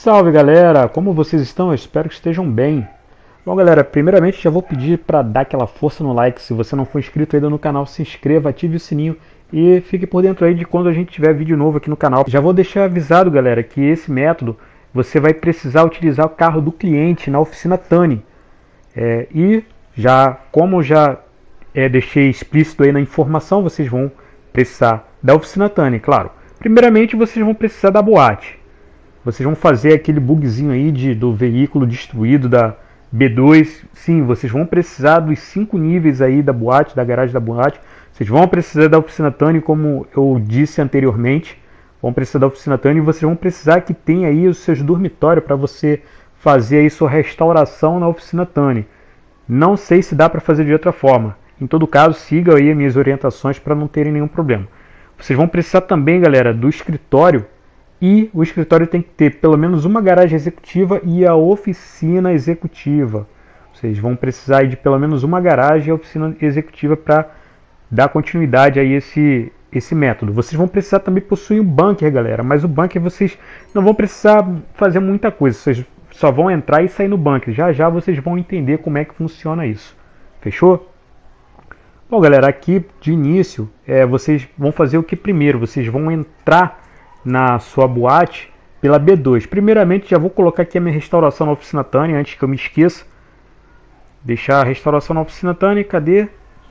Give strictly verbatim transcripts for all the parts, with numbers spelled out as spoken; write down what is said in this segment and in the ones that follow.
Salve galera, como vocês estão? Eu espero que estejam bem. Bom galera, primeiramente já vou pedir para dar aquela força no like. Se você não for inscrito ainda no canal, se inscreva, ative o sininho e fique por dentro aí de quando a gente tiver vídeo novo aqui no canal. Já vou deixar avisado galera que esse método você vai precisar utilizar o carro do cliente na oficina Tani. É, e já, como já é, deixei explícito aí na informação, vocês vão precisar da oficina Tani, claro. Primeiramente vocês vão precisar da boate. Vocês vão fazer aquele bugzinho aí de, do veículo destruído da B dois. Sim, vocês vão precisar dos cinco níveis aí da boate, da garagem da boate. Vocês vão precisar da oficina Tani, como eu disse anteriormente. Vão precisar da oficina Tani e vocês vão precisar que tenha aí os seus dormitórios para você fazer aí sua restauração na oficina Tani. Não sei se dá para fazer de outra forma. Em todo caso, siga aí as minhas orientações para não terem nenhum problema. Vocês vão precisar também, galera, do escritório. E o escritório tem que ter pelo menos uma garagem executiva e a oficina executiva. Vocês vão precisar de pelo menos uma garagem e a oficina executiva para dar continuidade a esse, esse método. Vocês vão precisar também possuir um bunker, galera. Mas o bunker vocês não vão precisar fazer muita coisa. Vocês só vão entrar e sair no bunker. Já já vocês vão entender como é que funciona isso. Fechou? Bom, galera, aqui de início é, vocês vão fazer o que primeiro? Vocês vão entrar na sua boate pela B dois. Primeiramente já vou colocar aqui a minha restauração na oficina Tani, antes que eu me esqueça. Deixar a restauração na oficina Tani, cadê?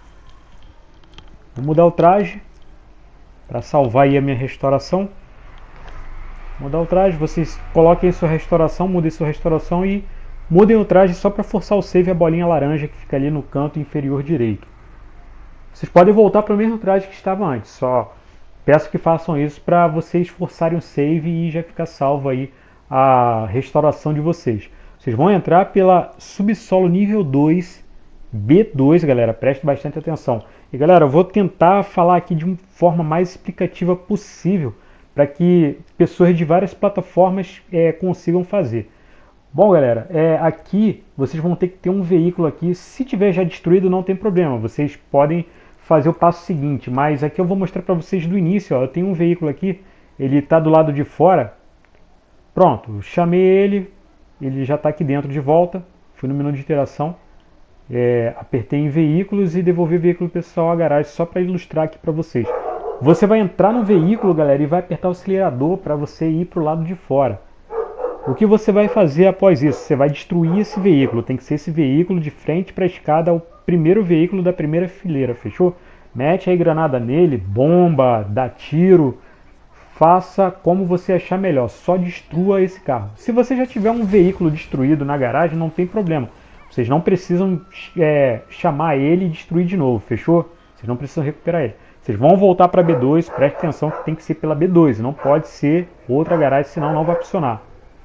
Vou mudar o traje para salvar aí a minha restauração. Mudar o traje, vocês coloquem sua restauração, mudem sua restauração e mudem o traje só para forçar o save, a bolinha laranja que fica ali no canto inferior direito. Vocês podem voltar para o mesmo traje que estava antes, só peço que façam isso para vocês forçarem o save e já ficar salvo aí a restauração de vocês. Vocês vão entrar pela subsolo nível dois, B dois, galera, preste bastante atenção. E galera, eu vou tentar falar aqui de uma forma mais explicativa possível para que pessoas de várias plataformas é, consigam fazer. Bom galera, é, aqui vocês vão ter que ter um veículo aqui, se tiver já destruído não tem problema, vocês podem fazer o passo seguinte, mas aqui eu vou mostrar para vocês do início. Ó, eu tenho um veículo aqui, ele está do lado de fora. Pronto, chamei ele, ele já está aqui dentro de volta. Fui no menu de interação, é, apertei em veículos e devolvi o veículo pessoal à garagem, só para ilustrar aqui para vocês. Você vai entrar no veículo, galera, e vai apertar o acelerador para você ir para o lado de fora. O que você vai fazer após isso? Você vai destruir esse veículo, tem que ser esse veículo de frente para a escada, o primeiro veículo da primeira fileira, fechou? Mete aí granada nele, bomba, dá tiro, faça como você achar melhor, só destrua esse carro. Se você já tiver um veículo destruído na garagem, não tem problema. Vocês não precisam é, chamar ele e destruir de novo, fechou? Vocês não precisam recuperar ele. Vocês vão voltar para a B dois, preste atenção que tem que ser pela B dois, não pode ser outra garagem, senão não vai funcionar.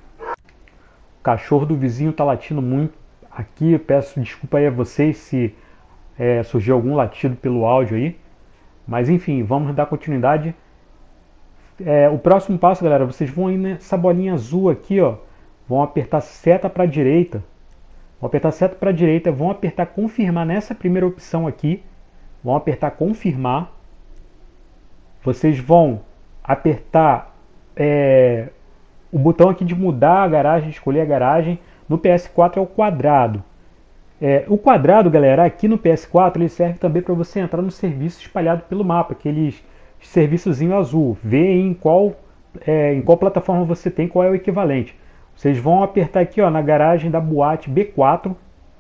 O cachorro do vizinho está latindo muito aqui, eu peço desculpa aí a vocês se é, surgiu algum latido pelo áudio aí. Mas enfim, vamos dar continuidade. É, o próximo passo, galera, vocês vão ir nessa bolinha azul aqui, ó. Vão apertar seta para a direita. Vão apertar seta para a direita, vão apertar confirmar nessa primeira opção aqui. Vão apertar confirmar. Vocês vão apertar é, o botão aqui de mudar a garagem, escolher a garagem. No P S quatro é o quadrado. É, o quadrado, galera, aqui no P S quatro ele serve também para você entrar no serviço espalhado pelo mapa, aqueles serviçozinho azul. Vê em qual, é, em qual plataforma você tem, qual é o equivalente. Vocês vão apertar aqui ó, na garagem da boate B quatro.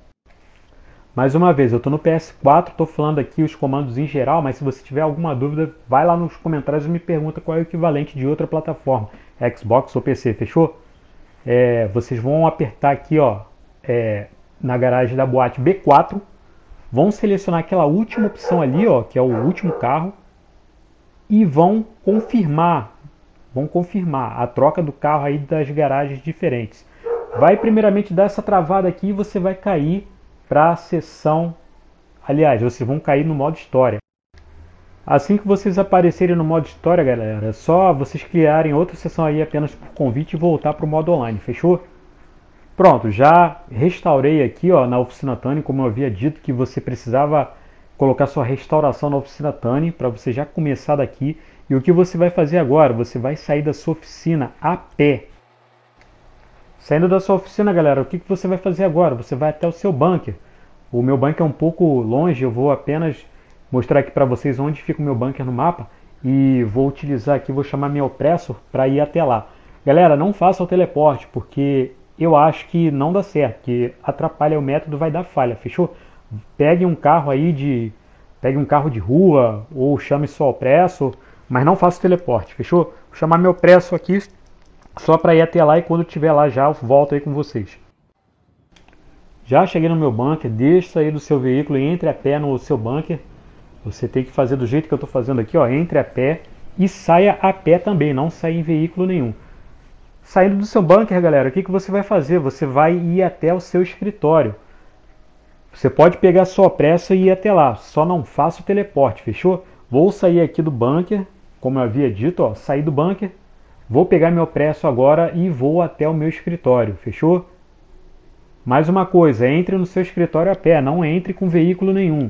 Mais uma vez, eu estou no P S quatro, estou falando aqui os comandos em geral, mas se você tiver alguma dúvida, vai lá nos comentários e me pergunta qual é o equivalente de outra plataforma, Xbox ou P C, fechou? É, vocês vão apertar aqui ó, é, na garagem da boate B quatro, vão selecionar aquela última opção ali, ó, que é o último carro, e vão confirmar, vão confirmar a troca do carro aí das garagens diferentes. Vai primeiramente dar essa travada aqui e você vai cair para a seção, aliás, vocês vão cair no modo história. Assim que vocês aparecerem no modo história, galera, é só vocês criarem outra sessão aí apenas por convite e voltar para o modo online, fechou? Pronto, já restaurei aqui ó, na oficina Tani, como eu havia dito que você precisava colocar sua restauração na oficina Tani para você já começar daqui. E o que você vai fazer agora? Você vai sair da sua oficina a pé. Saindo da sua oficina, galera, o que, que você vai fazer agora? Você vai até o seu bunker. O meu bunker é um pouco longe, eu vou apenas mostrar aqui para vocês onde fica o meu bunker no mapa. E vou utilizar aqui, vou chamar meu Oppressor para ir até lá. Galera, não faça o teleporte, porque eu acho que não dá certo, que atrapalha o método, vai dar falha, fechou? Pegue um carro aí de... Pegue um carro de rua, ou chame só o Oppressor, mas não faça o teleporte, fechou? Vou chamar meu Oppressor aqui, só para ir até lá, e quando estiver lá já eu volto aí com vocês. Já cheguei no meu bunker, desça aí do seu veículo e entre a pé no seu bunker. Você tem que fazer do jeito que eu estou fazendo aqui, ó, entre a pé e saia a pé também, não saia em veículo nenhum. Saindo do seu bunker, galera, o que, que você vai fazer? Você vai ir até o seu escritório. Você pode pegar a sua pressa e ir até lá, só não faça o teleporte, fechou? Vou sair aqui do bunker, como eu havia dito, ó, sair do bunker. Vou pegar meu preço agora e vou até o meu escritório, fechou? Mais uma coisa, entre no seu escritório a pé, não entre com veículo nenhum.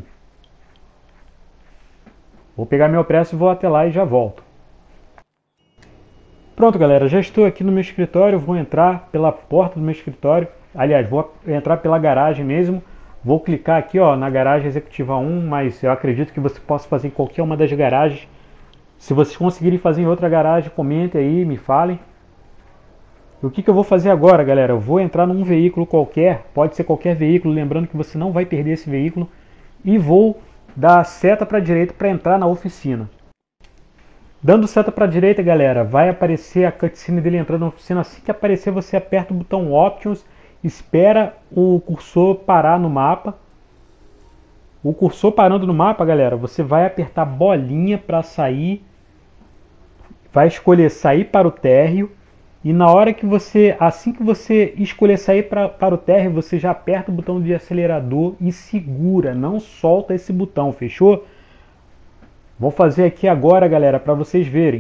Vou pegar meu preço e vou até lá e já volto. Pronto, galera, já estou aqui no meu escritório, vou entrar pela porta do meu escritório. Aliás, vou entrar pela garagem mesmo. Vou clicar aqui, ó, na garagem executiva um, mas eu acredito que você possa fazer em qualquer uma das garagens. Se vocês conseguirem fazer em outra garagem, comentem aí, me falem. E o que, que eu vou fazer agora, galera? Eu vou entrar num veículo qualquer, pode ser qualquer veículo, lembrando que você não vai perder esse veículo. E vou dar seta para a direita para entrar na oficina. Dando seta para a direita, galera, vai aparecer a cutscene dele entrando na oficina. Assim que aparecer, você aperta o botão Options, espera o cursor parar no mapa. O cursor parando no mapa, galera, você vai apertar bolinha para sair. Vai escolher sair para o térreo. E na hora que você, assim que você escolher sair pra, para o térreo, você já aperta o botão de acelerador e segura, não solta esse botão, fechou? Vou fazer aqui agora, galera, para vocês verem.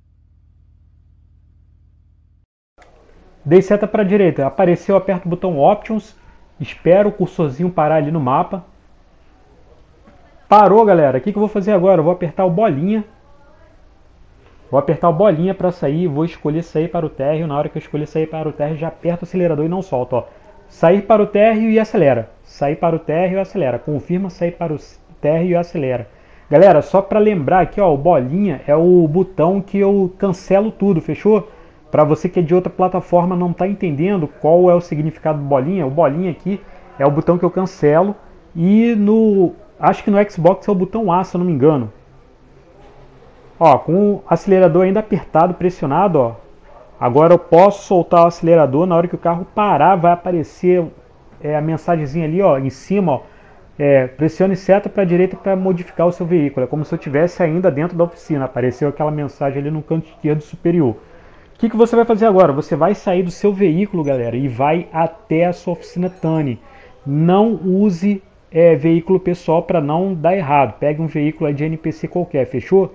Dei seta para a direita, apareceu, aperto o botão Options, espero o cursorzinho parar ali no mapa. Parou, galera, o que, que eu vou fazer agora? Eu vou apertar o bolinha. Vou apertar o bolinha para sair, vou escolher sair para o térreo. Na hora que eu escolher sair para o térreo, já aperto o acelerador e não solto. Ó. Sair para o térreo e acelera. Sair para o térreo e acelera. Confirma sair para o térreo e acelera. Galera, só para lembrar aqui, ó, o bolinha é o botão que eu cancelo tudo, fechou? Para você que é de outra plataforma não está entendendo qual é o significado do bolinha, o bolinha aqui é o botão que eu cancelo. E no, acho que no Xbox é o botão A, se eu não me engano. Ó, com o acelerador ainda apertado, pressionado, ó. Agora eu posso soltar o acelerador, na hora que o carro parar vai aparecer é, a mensagenzinha ali, ó, em cima, ó. É, pressione seta para a direita para modificar o seu veículo. É como se eu estivesse ainda dentro da oficina. Apareceu aquela mensagem ali no canto esquerdo superior. O que, que você vai fazer agora? Você vai sair do seu veículo, galera, e vai até a sua oficina Tani. Não use é, veículo pessoal para não dar errado. Pegue um veículo de N P C qualquer, fechou?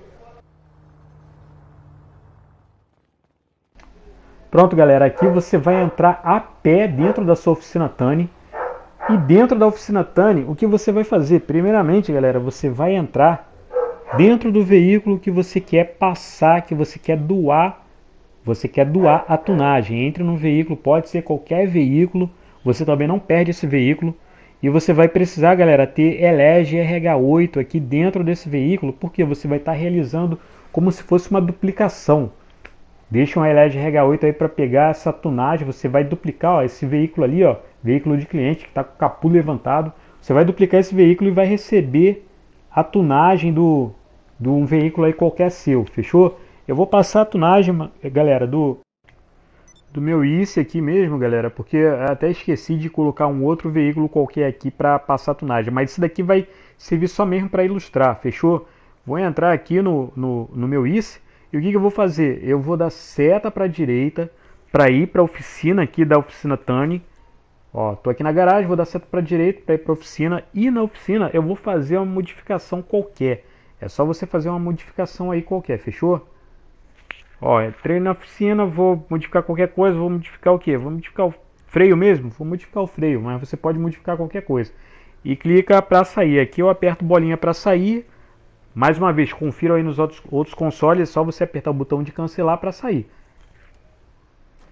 Pronto, galera, aqui você vai entrar a pé dentro da sua oficina Tani. E dentro da oficina Tani, o que você vai fazer? Primeiramente, galera, você vai entrar dentro do veículo que você quer passar, que você quer doar. Você quer doar a tunagem. Entre no veículo, pode ser qualquer veículo. Você também não perde esse veículo. E você vai precisar, galera, ter Elege R H oito aqui dentro desse veículo. Porque você vai estar realizando como se fosse uma duplicação. Deixa um Elege R H oito aí para pegar essa tunagem. Você vai duplicar, ó, esse veículo ali, ó, veículo de cliente que está com o capô levantado. Você vai duplicar esse veículo e vai receber a tunagem do, de um veículo aí qualquer seu. Fechou? Eu vou passar a tunagem, galera, do, do meu I C aqui mesmo, galera, porque eu até esqueci de colocar um outro veículo qualquer aqui para passar a tunagem. Mas esse daqui vai servir só mesmo para ilustrar, fechou? Vou entrar aqui no, no, no meu I C. E o que, que eu vou fazer? Eu vou dar seta para a direita para ir para a oficina aqui da oficina Tani. Ó, tô aqui na garagem, vou dar seta para a direita para ir para a oficina. E na oficina eu vou fazer uma modificação qualquer. É só você fazer uma modificação aí qualquer, fechou? Ó, entrei na oficina, vou modificar qualquer coisa. Vou modificar o que? Vou modificar o freio mesmo? Vou modificar o freio, mas você pode modificar qualquer coisa. E clica para sair. Aqui eu aperto bolinha para sair. Mais uma vez, confira aí nos outros, outros consoles, é só você apertar o botão de cancelar para sair.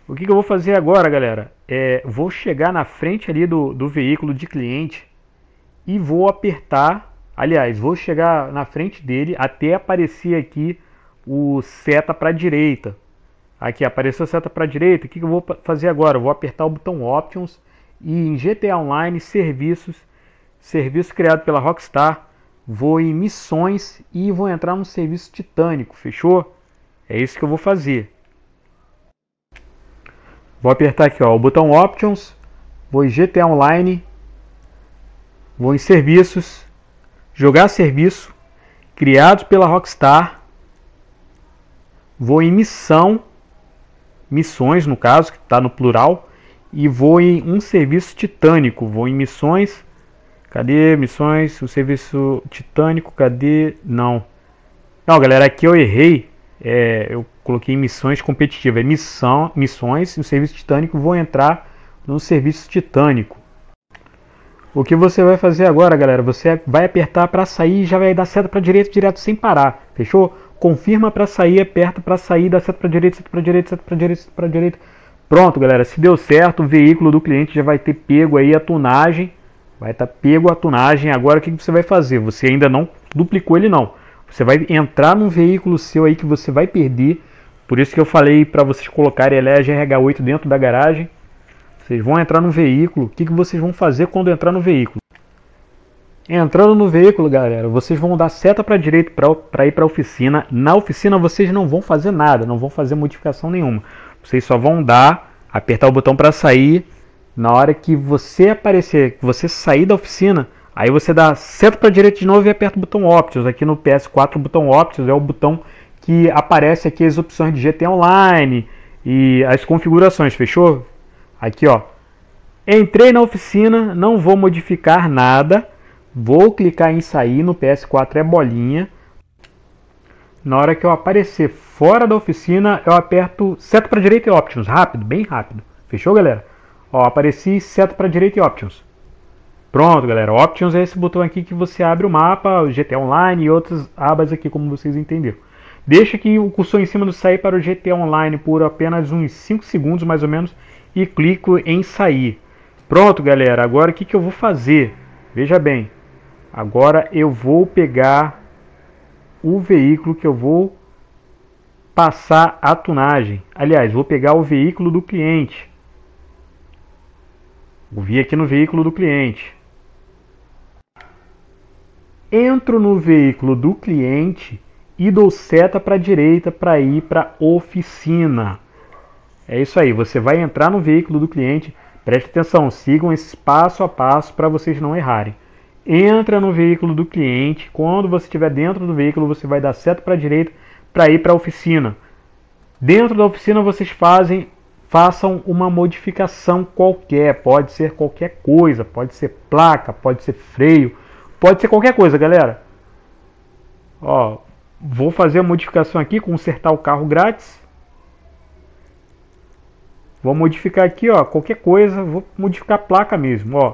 O que, que eu vou fazer agora, galera? É, vou chegar na frente ali do, do veículo de cliente e vou apertar, aliás, vou chegar na frente dele até aparecer aqui o seta para a direita. Aqui apareceu a seta para a direita. O que, que eu vou fazer agora? Eu vou apertar o botão Options e em G T A Online, Serviços, Serviço criado pela Rockstar, vou em Missões e vou entrar no Serviço Titânico, fechou? É isso que eu vou fazer. Vou apertar aqui, ó, o botão Options, vou em G T A Online, vou em Serviços, Jogar Serviço, Criados pela Rockstar, vou em Missão, Missões no caso, que está no plural, e vou em um Serviço Titânico, vou em Missões, cadê Missões, o Serviço Titânico, cadê, não, não galera, aqui eu errei, é, eu coloquei missões competitivas, é missão, missões, no Serviço Titânico, vou entrar no Serviço Titânico. O que você vai fazer agora, galera? Você vai apertar para sair e já vai dar seta para direita direto sem parar, fechou? Confirma para sair, aperta para sair, dá seta para direita, seta para direita, seta para direita, seta para direita. Pronto, galera, se deu certo, o veículo do cliente já vai ter pego aí a tunagem, vai estar tá pego a tunagem. Agora o que você vai fazer? Você ainda não duplicou ele não. Você vai entrar num veículo seu aí que você vai perder. Por isso que eu falei para vocês colocarem L G R H oito dentro da garagem. Vocês vão entrar no veículo. O que, que vocês vão fazer quando entrar no veículo? Entrando no veículo, galera, vocês vão dar seta para a direita para ir para a oficina. Na oficina vocês não vão fazer nada, não vão fazer modificação nenhuma. Vocês só vão dar, apertar o botão para sair. Na hora que você aparecer, que você sair da oficina, aí você dá seta para a direita de novo e aperta o botão Options. Aqui no P S quatro o botão Options é o botão que aparece aqui as opções de G T A Online e as configurações, fechou? Aqui ó, entrei na oficina, não vou modificar nada, vou clicar em sair, no P S quatro é bolinha. Na hora que eu aparecer fora da oficina, eu aperto seta para a direita e Options, rápido, bem rápido, fechou galera? Ó, apareci seta para a direita e Options. Pronto, galera. Options é esse botão aqui que você abre o mapa, o G T A Online e outras abas aqui, como vocês entenderam. Deixa aqui o cursor em cima do sair para o G T A Online por apenas uns cinco segundos, mais ou menos, e clico em sair. Pronto, galera. Agora o que, que eu vou fazer? Veja bem. Agora eu vou pegar o veículo que eu vou passar a tunagem. Aliás, vou pegar o veículo do cliente. Vou vir aqui no veículo do cliente. Entro no veículo do cliente e dou seta para a direita para ir para a oficina. É isso aí, você vai entrar no veículo do cliente. Preste atenção, sigam esse passo a passo para vocês não errarem. Entra no veículo do cliente. Quando você estiver dentro do veículo, você vai dar seta para a direita para ir para a oficina. Dentro da oficina vocês fazem façam uma modificação qualquer, pode ser qualquer coisa, pode ser placa, pode ser freio, pode ser qualquer coisa, galera. Ó, vou fazer a modificação aqui, consertar o carro grátis. Vou modificar aqui, ó, qualquer coisa, vou modificar a placa mesmo, ó.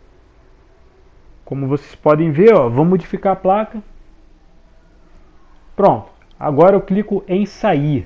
Como vocês podem ver, ó, vou modificar a placa. Pronto. Agora eu clico em sair.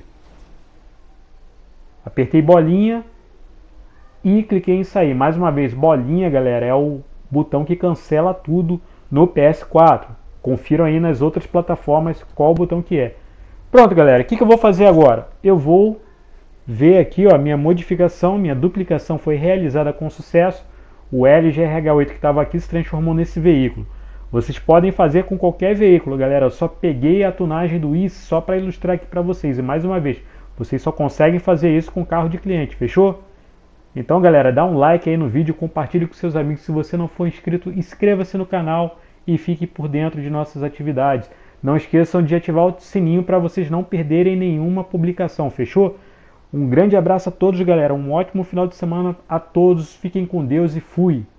Apertei bolinha e cliquei em sair. Mais uma vez, bolinha, galera, é o botão que cancela tudo no P S quatro. Confiram aí nas outras plataformas qual o botão que é. Pronto, galera. O que, que eu vou fazer agora? Eu vou ver aqui, ó, minha modificação, minha duplicação foi realizada com sucesso. O L G R H oito que estava aqui se transformou nesse veículo. Vocês podem fazer com qualquer veículo, galera. Eu só peguei a tunagem do I C só para ilustrar aqui para vocês. E mais uma vez, vocês só conseguem fazer isso com carro de cliente, fechou? Então, galera, dá um like aí no vídeo, compartilhe com seus amigos. Se você não for inscrito, inscreva-se no canal e fique por dentro de nossas atividades. Não esqueçam de ativar o sininho para vocês não perderem nenhuma publicação, fechou? Um grande abraço a todos, galera. Um ótimo final de semana a todos. Fiquem com Deus e fui!